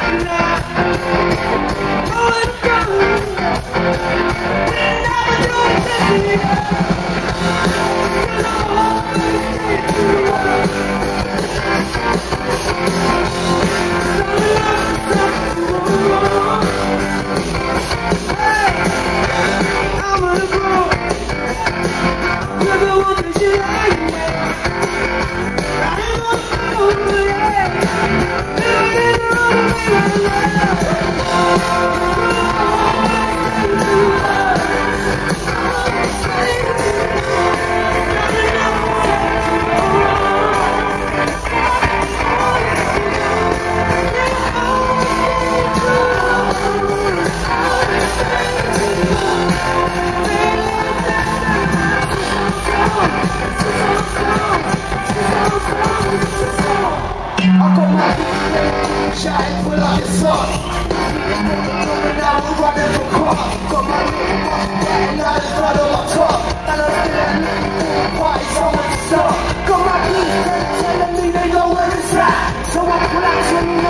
Shine, pull up your sauce. Coming out, we're running for cross. Got my name on that, and I just got on my top. And I'm still at the party, so much stuff. Got my beats telling me they know where it's at. So I pull out 29